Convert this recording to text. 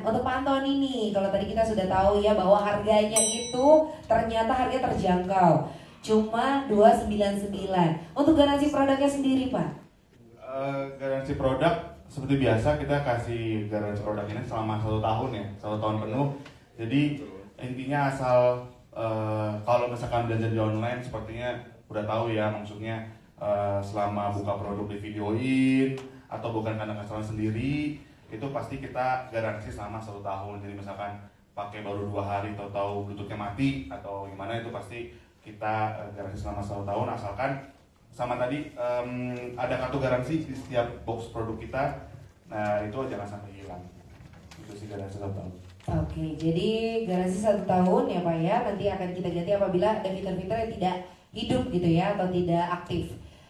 untuk pantauan ini, kalau tadi kita sudah tahu ya bahwa harganya itu ternyata harga terjangkau, cuma 299. Untuk garansi produknya sendiri, Pak? Garansi produk seperti biasa kita kasih garansi produk ini selama 1 tahun ya, 1 tahun penuh. Jadi intinya asal kalau misalkan belanja di online sepertinya udah tahu ya, maksudnya selama buka produk di videoin atau bukan karena customer sendiri, itu pasti kita garansi selama 1 tahun. Jadi misalkan pakai baru 2 hari tahu Bluetoothnya mati atau gimana, itu pasti kita garansi selama 1 tahun, asalkan sama tadi ada kartu garansi di setiap box produk kita. Nah itu jangan sampai hilang. Itu sih garansi 1 tahun. Oke, jadi garansi 1 tahun ya Pak ya. Nanti akan kita ganti apabila ada fitur-fitur yang tidak hidup gitu ya, atau tidak aktif.